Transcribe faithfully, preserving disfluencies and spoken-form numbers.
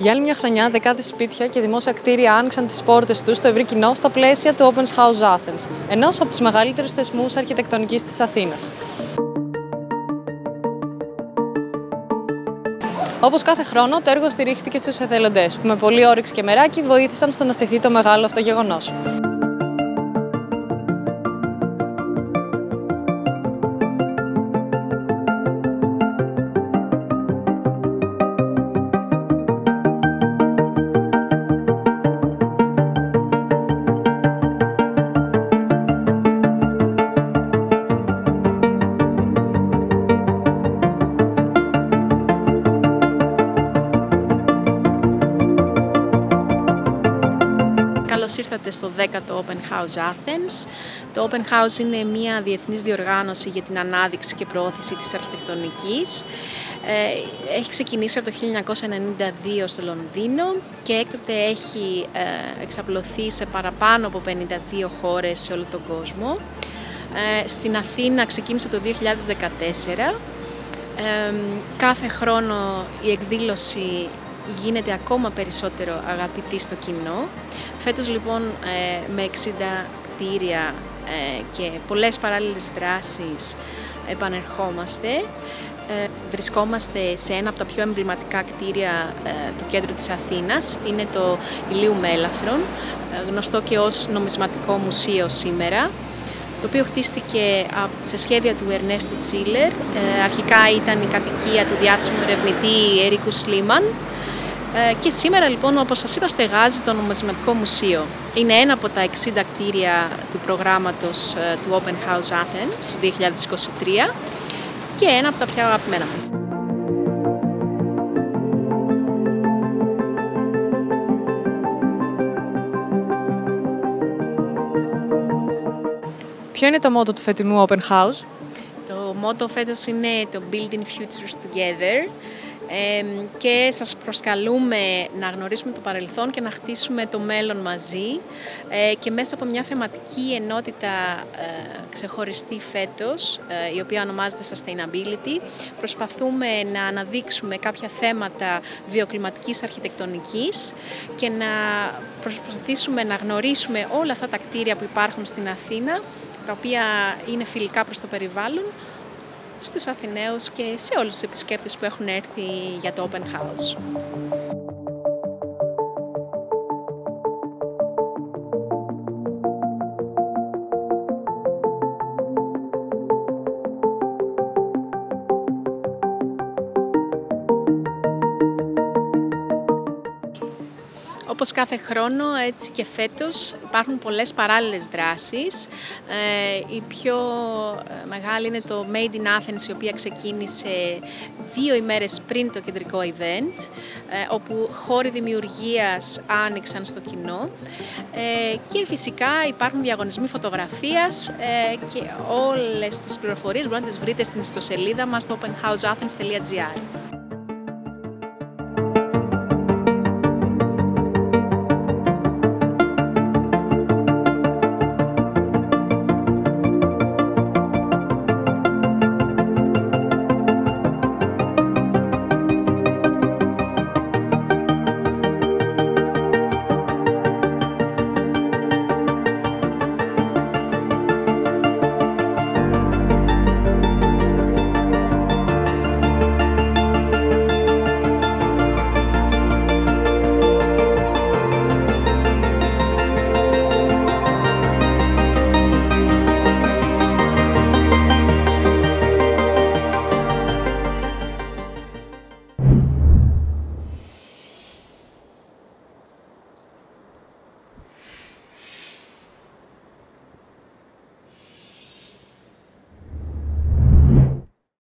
Για άλλη μια χρονιά, δεκάδες σπίτια και δημόσια κτίρια άνοιξαν τις πόρτες τους στο ευρύ κοινό στα πλαίσια του Open House Athens, ενός από τους μεγαλύτερους θεσμούς αρχιτεκτονικής της Αθήνας. Όπως κάθε χρόνο, το έργο στηρίχθηκε στους εθελοντές, που με πολλή όρεξη και μεράκι βοήθησαν στο να στηθεί το μεγάλο αυτό γεγονός. Καλώς ήρθατε στο δέκατο Open House Athens. Το Open House είναι μια διεθνής διοργάνωση για την ανάδειξη και προώθηση της αρχιτεκτονικής. Έχει ξεκινήσει από το χίλια εννιακόσια ενενήντα δύο στο Λονδίνο και έκτοτε έχει εξαπλωθεί σε παραπάνω από πενήντα δύο χώρες σε όλο τον κόσμο. Στην Αθήνα ξεκίνησε το δύο χιλιάδες δεκατέσσερα. Κάθε χρόνο η εκδήλωση γίνεται ακόμα περισσότερο αγαπητή στο κοινό. Φέτος λοιπόν με εξήντα κτίρια και πολλές παράλληλες δράσεις επανερχόμαστε. Βρισκόμαστε σε ένα από τα πιο εμβληματικά κτίρια του κέντρου της Αθήνας. Είναι το Ηλίου Μέλαφρον, γνωστό και ως νομισματικό μουσείο σήμερα, το οποίο χτίστηκε σε σχέδια του Ερνέστου Τσίλερ. Αρχικά ήταν η κατοικία του διάσημου ερευνητή Ερίκου Σλίμαν. Και σήμερα λοιπόν, όπως σας είπα, στεγάζει το νομισματικό μουσείο. Είναι ένα από τα εξήντα κτίρια του προγράμματος του Open House Athens δύο χιλιάδες είκοσι τρία και ένα από τα πιο αγαπημένα μας. Ποιο είναι το μότο του φετινού Open House? Το μότο φέτος είναι το Building Futures Together. Ε, και σας προσκαλούμε να γνωρίσουμε το παρελθόν και να χτίσουμε το μέλλον μαζί ε, και μέσα από μια θεματική ενότητα ε, ξεχωριστή φέτος, ε, η οποία ονομάζεται Sustainability. Προσπαθούμε να αναδείξουμε κάποια θέματα βιοκλιματικής αρχιτεκτονικής και να προσπαθήσουμε να γνωρίσουμε όλα αυτά τα κτίρια που υπάρχουν στην Αθήνα, τα οποία είναι φιλικά προς το περιβάλλον, στους Αθηναίους και σε όλους τους επισκέπτες που έχουν έρθει για το Open House. Όπως κάθε χρόνο, έτσι και φέτος υπάρχουν πολλές παράλληλες δράσεις. Ε, η πιο μεγάλη είναι το Made in Athens, η οποία ξεκίνησε δύο ημέρες πριν το κεντρικό event, ε, όπου χώροι δημιουργίας άνοιξαν στο κοινό. Ε, και φυσικά υπάρχουν διαγωνισμοί φωτογραφίας ε, και όλες τις πληροφορίες μπορείτε να τις βρείτε στην ιστοσελίδα μας στο open house athens τελεία gr.